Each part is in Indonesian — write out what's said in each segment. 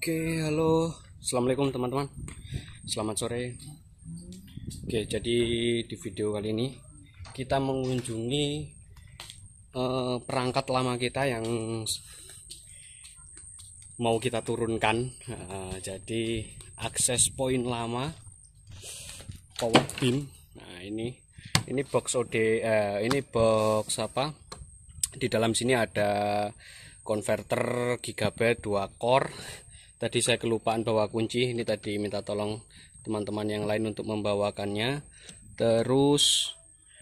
Oke, halo, assalamualaikum teman-teman. Selamat sore. Oke, jadi di video kali ini kita mengunjungi perangkat lama kita yang mau kita turunkan. Jadi akses point lama power beam. Nah, ini box ini box apa? Di dalam sini ada konverter gigabyte 2 core. Tadi saya kelupaan bawa kunci, ini tadi minta tolong teman-teman yang lain untuk membawakannya. Terus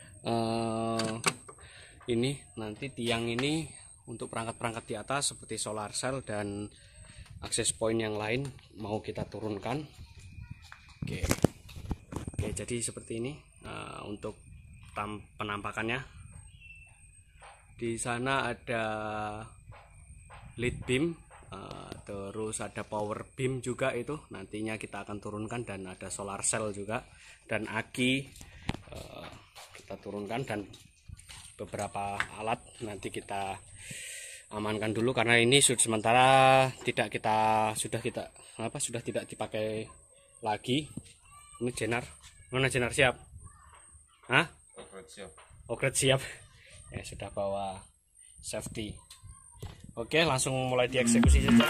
ini nanti tiang ini untuk perangkat-perangkat di atas seperti solar cell dan akses point yang lain mau kita turunkan. Oke, jadi seperti ini untuk penampakannya. Di sana ada lead beam, terus ada power beam juga, itu nantinya kita akan turunkan, dan ada solar cell juga, dan aki kita turunkan, dan beberapa alat nanti kita amankan dulu karena ini sementara sudah tidak dipakai lagi. Ini Jenar, mana Jenar siap? Hah? Oke, siap. Ya, sudah bawa safety. Oke, langsung mulai dieksekusi saja.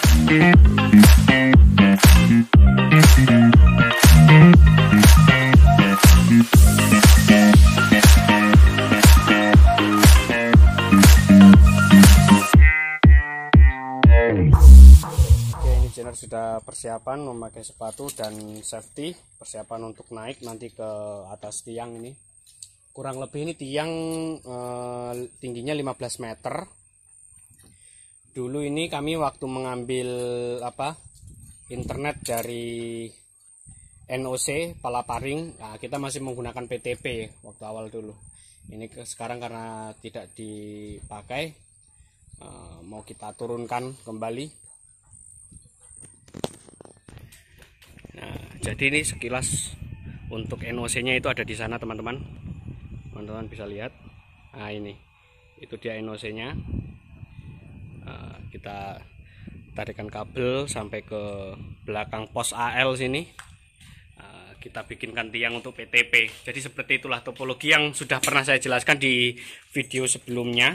Oke, ini Jenar sudah persiapan memakai sepatu dan safety, persiapan untuk naik nanti ke atas tiang ini. Kurang lebih ini tiang tingginya 15 meter. Dulu ini kami waktu mengambil internet dari NOC Palaparing, nah, kita masih menggunakan PTP waktu awal dulu. Ini sekarang karena tidak dipakai, mau kita turunkan kembali. Nah, jadi ini sekilas untuk NOC-nya itu ada di sana, teman-teman. Teman-teman bisa lihat. Nah, ini itu dia NOC-nya. Kita tarikan kabel sampai ke belakang pos AL sini. Kita bikinkan tiang untuk PTP. Jadi seperti itulah topologi yang sudah pernah saya jelaskan di video sebelumnya.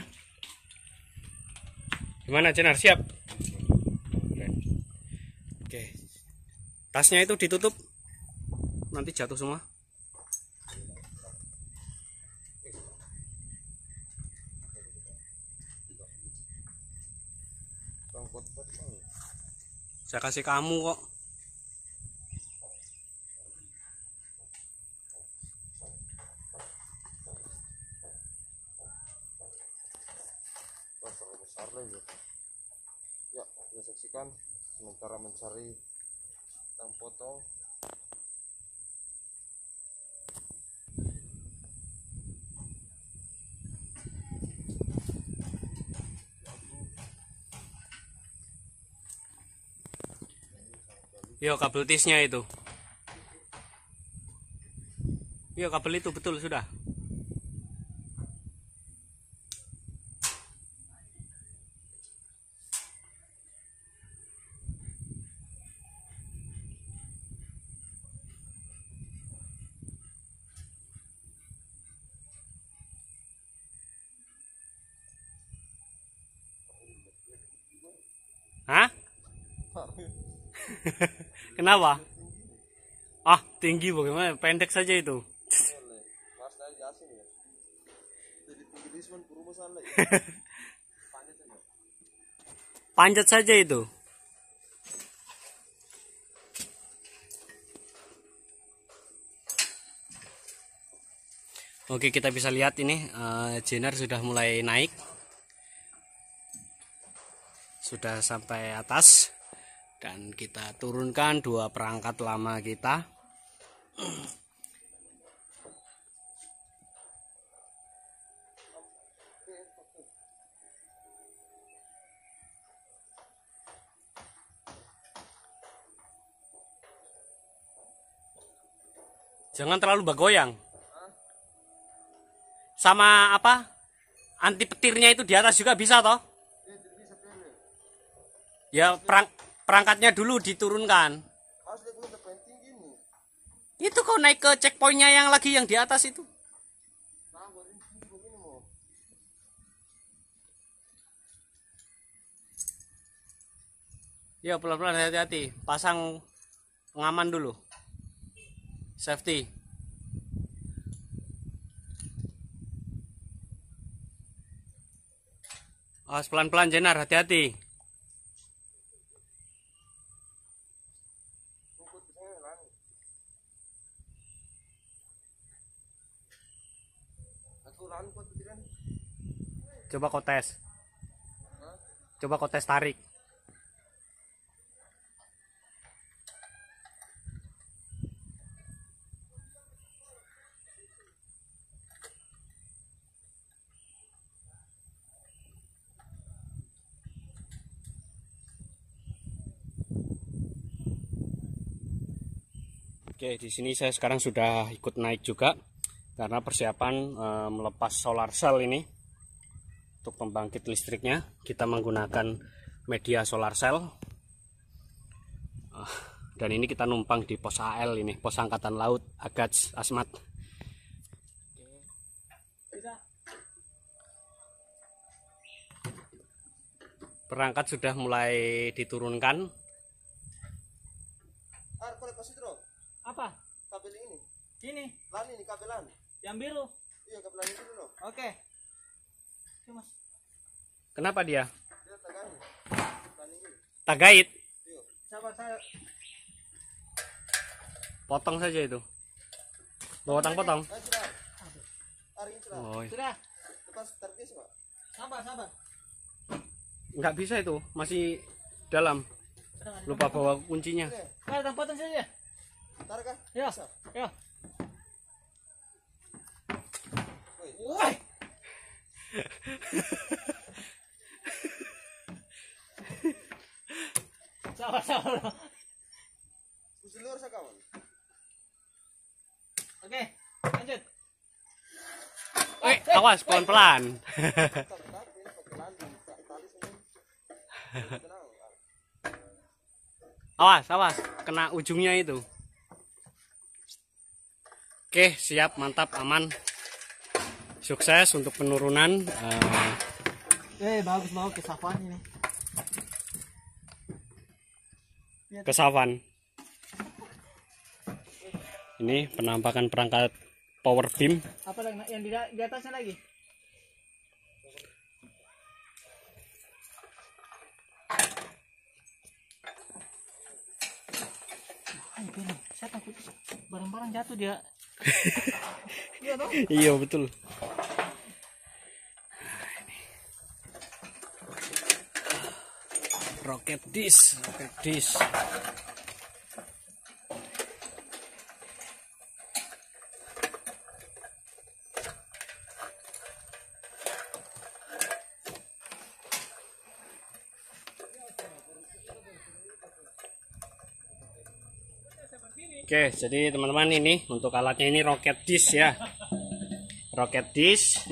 Gimana Jenar, siap? Oke. Tasnya itu ditutup, nanti jatuh semua. Saya kasih kamu kok. Besar lagi. Ya, kita saksikan sementara mencari yang potong. Yo, kabel tisnya itu. Yo, kabel itu betul sudah. Hah? Kenapa? Ah, tinggi bagaimana? Pendek saja itu. Panjat saja itu. Oke, kita bisa lihat ini Jenar sudah mulai naik. Sudah sampai atas. Dan kita turunkan dua perangkat lama kita. Jangan terlalu bergoyang. Sama apa? Anti petirnya itu di atas juga bisa toh? Ya perangkatnya dulu diturunkan. Harus lihat ini depan tinggi nih. Itu kau naik ke checkpointnya yang lagi yang di atas itu. Nah, baru tinggi begini mau. Ya pelan-pelan, hati-hati. Pasang pengaman dulu. Safety. Awas pelan-pelan Jenar, hati-hati. Rumput di sana lani. Aku lani kok tidak. Coba kau tes. Hah? Coba kau tes tarik. Oke, di sini saya sekarang sudah ikut naik juga karena persiapan melepas solar cell ini. Untuk pembangkit listriknya kita menggunakan media solar cell. Dan ini kita numpang di pos AL ini, pos Angkatan Laut Agats Asmat. Perangkat sudah mulai diturunkan. Kau lepas itu dong. Apa? Kabel ini. Ini Lani nih kabelan. yang biru. Iya kabelan itu dulu. Oke. Oke, Mas. Kenapa dia? Dia tagani. Lani ini. Tagait. Iya. Sabar saya. Potong saja itu. Potong. Ayo sudah. Hari ini sudah. Oh, Sudah. Lepas terkis pak. Sabar. nggak bisa itu, masih dalam. Lupa bawa kuncinya. Oke. Nah, datang potong saja. Tarik kan? Ya. Bisa. Ya. Woi. Woi. Sabar. Kunci luar saya kawan. Oke, lanjut. Awas, pelan-pelan. Tak ini pakai lani. Tak tali sini. Tenang. Awas, kena ujungnya itu. Oke, siap, mantap, aman. Sukses untuk penurunan. Bagus ke Safwan ini. Ke Safwan. Ini penampakan perangkat power beam. Apa lagi yang di atasnya lagi? Saya takut barang-barang jatuh dia. Iya dong. Iya, betul. Rocket disk. Oke, jadi teman-teman ini untuk alatnya ini rocket disk ya. Rocket disk.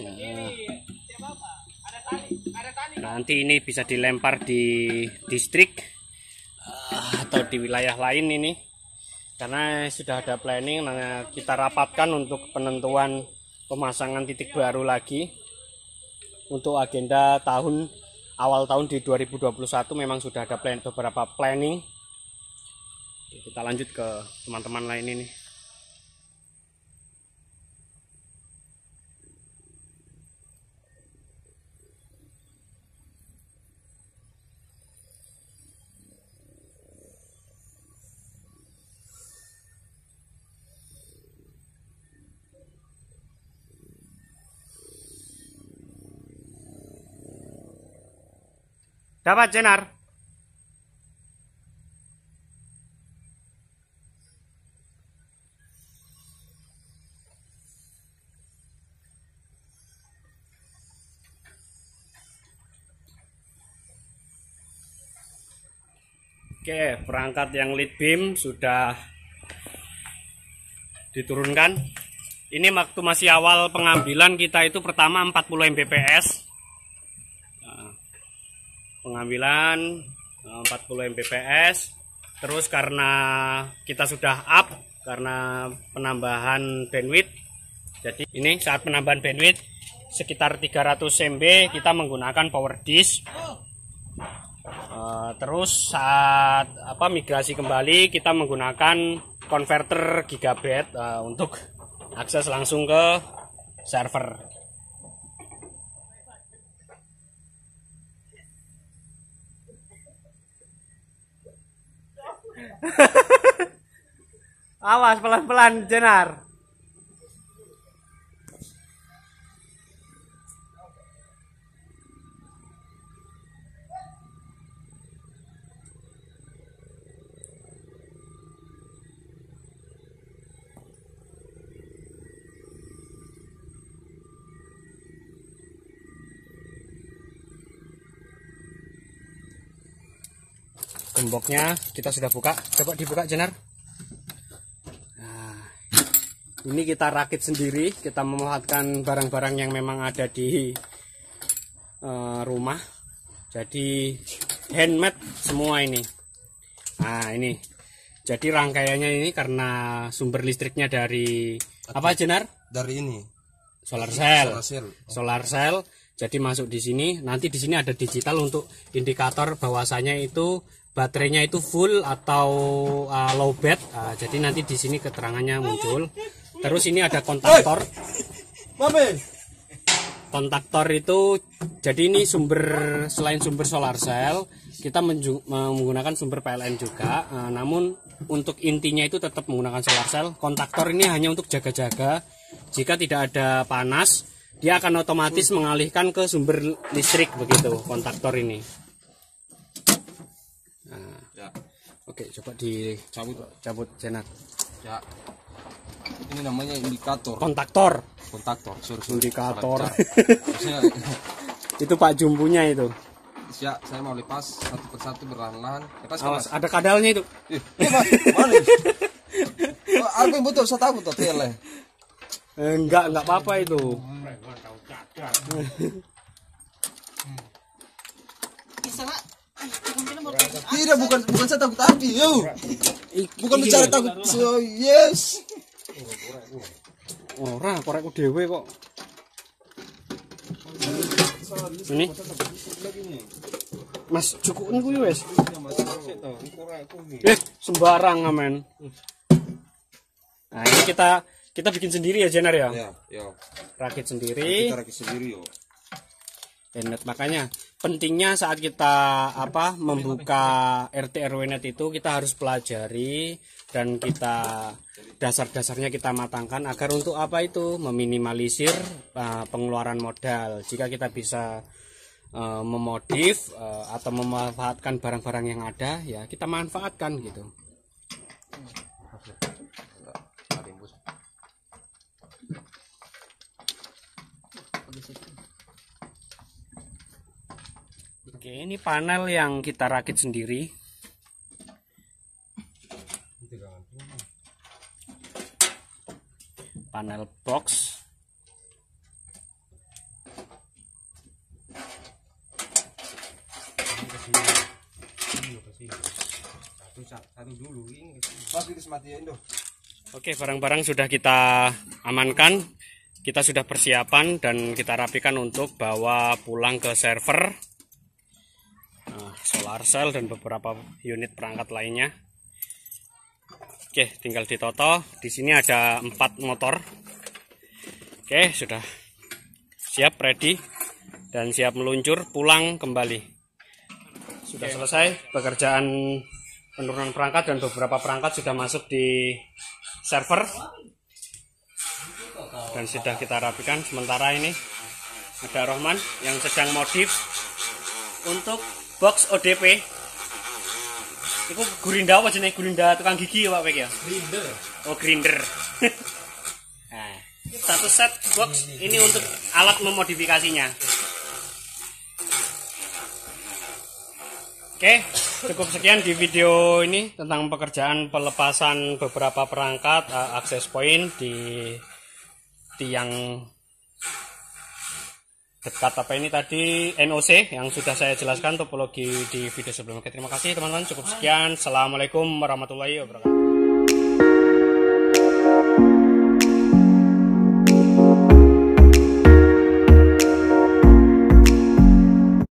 Nanti ini bisa dilempar di distrik atau di wilayah lain ini. Karena sudah ada planning, kita rapatkan untuk penentuan pemasangan titik baru lagi. Untuk agenda awal tahun di 2021 memang sudah ada beberapa planning. Kita lanjut ke teman-teman lain ini. Dapat Jenar. Oke, perangkat yang lead beam sudah diturunkan. Ini waktu masih awal pengambilan kita itu pertama 40 Mbps. Pengambilan 40 Mbps. Terus karena kita sudah up karena penambahan bandwidth, jadi ini saat penambahan bandwidth sekitar 300 MB kita menggunakan power disk. Terus saat migrasi kembali kita menggunakan konverter gigabit untuk akses langsung ke server. Awas pelan-pelan Jenar. Gemboknya kita sudah buka, coba dibuka Jenar. Nah, ini kita rakit sendiri, kita memanfaatkan barang-barang yang memang ada di rumah. Jadi handmade semua ini. Nah ini, jadi rangkaiannya ini karena sumber listriknya dari apa Jenar? Dari ini. Solar cell. Jadi masuk di sini. Nanti di sini ada digital untuk indikator bahwasanya itu baterainya itu full atau low bed. Jadi nanti di sini keterangannya muncul. Terus ini ada kontaktor. Kontaktor itu jadi ini selain sumber solar cell, kita menggunakan sumber PLN juga. Namun untuk intinya itu tetap menggunakan solar cell. Kontaktor ini hanya untuk jaga-jaga. Jika tidak ada panas, dia akan otomatis mengalihkan ke sumber listrik begitu kontaktor ini. Nah, ya. Oke, coba cabut Jenar. Ya. Ini namanya indikator. Kontaktor. Sorry. Indikator. Itu Pak Jumpunya itu. Ya, saya mau lepas satu persatu berlahan-lahan. Lepas Awas, ada kadalnya itu. Mas, mana? Aku butuh, saya takut tuh tele. Enggak apa-apa itu. Tidak, bukan saya takut api, yo. Bukan bicara takut. So, yes. Ora, korekku dhewe kok. Ini. Mas, cukup niku wis. Sembarang amen. Nah, ini kita bikin sendiri ya Jenar ya? Ya. Rakit sendiri. Kita rakit sendiri yo. Makanya pentingnya saat kita membuka RT RW net itu kita harus pelajari dan kita dasar-dasarnya kita matangkan agar untuk meminimalisir pengeluaran modal. Jika kita bisa memodif atau memanfaatkan barang-barang yang ada, ya kita manfaatkan gitu. Oke, ini panel yang kita rakit sendiri. Panel box. Oke, barang-barang sudah kita amankan. Kita sudah persiapan dan kita rapikan untuk bawa pulang ke server. Solar cell dan beberapa unit perangkat lainnya. Oke, tinggal ditoto. Di sini ada 4 motor. Oke, sudah siap, ready dan siap meluncur pulang kembali. Sudah selesai pekerjaan penurunan perangkat dan beberapa perangkat sudah masuk di server dan sudah kita rapikan. Sementara ini ada Rohman yang sedang modif untuk box ODP. Itu Gurinda apa jenis Gurinda tukang gigi ya Pak Pek ya? Grinder. Oh grinder. Nah, satu set box ini untuk alat memodifikasinya. Oke, cukup sekian di video ini tentang pekerjaan pelepasan beberapa perangkat access point di tiang dekat apa ini tadi NOC yang sudah saya jelaskan topologi di video sebelumnya. Oke, terima kasih teman-teman. Cukup sekian. Assalamualaikum warahmatullahi wabarakatuh.